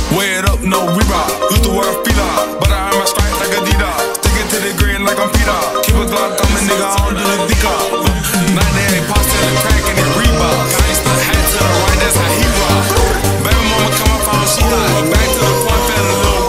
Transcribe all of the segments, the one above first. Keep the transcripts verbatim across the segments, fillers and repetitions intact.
Weigh it up, no reebok. Used to wear a feet-up, but I earn my stripes like a D-Dog. Sticking to the green like I'm Peter. Keep a Glock on me, nigga, I don't do the decoy. ninety-eight pop selling crack in the Reebok. Gangsta hat to the right, that's how he rock. Baby mama come up on, she hot. Back to the point, fell in love.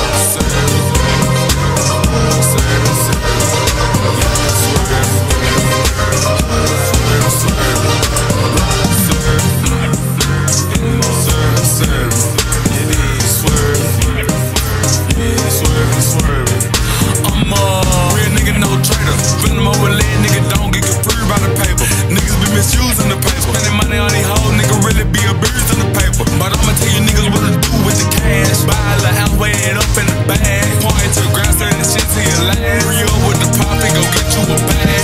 Misusing the paper, spending money on these hoes, nigga really be a bird in the paper. But I'ma tell you niggas what to do with the cash. Buy a little house, weigh it up in the bag. Point to the ground, turn this shit to your last. Free up with the pop, and go get you a bag.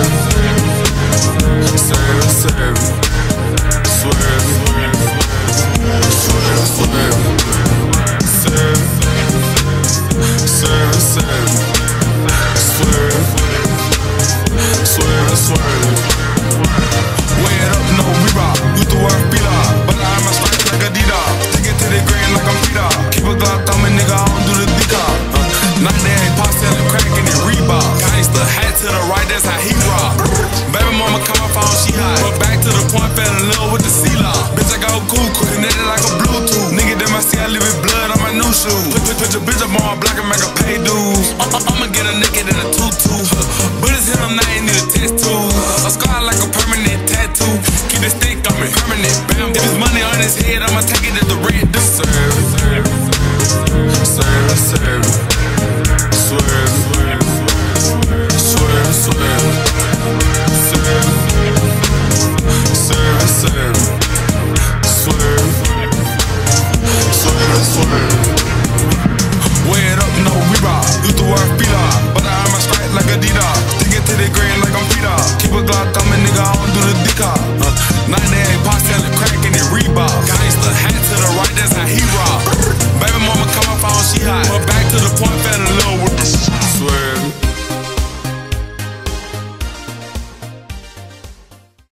Serve, serve, serve, swerve, swerve, swerve, serve, serve, serve, swerve, swerve, swerve. Weigh it up, no reebok. Used to wear a feet-up, but I earn my stripes like a D-Dog. Sticking to the green like I'm Peter. Keep a Glock on me, nigga, I don't do the decoy. ninety-eight pop selling crack in the Reebok. Gangsta hat to the right, that's how he rock. Baby mama come up on, she hot. But back to the point, fell in love with the C-Lock. Bitch, I go cool, connected like a Bluetooth. Nigga, that my see I live with blood on my new shoes. Put, put, put your bitch up on my block and make her pay dues. I, I, I'ma get a naked in a tutu. But it's him, now you need a test too. A scar like a permanent tattoo. Keep the stick on me, permanent bamboo. If it's money on his head, I'ma take it to the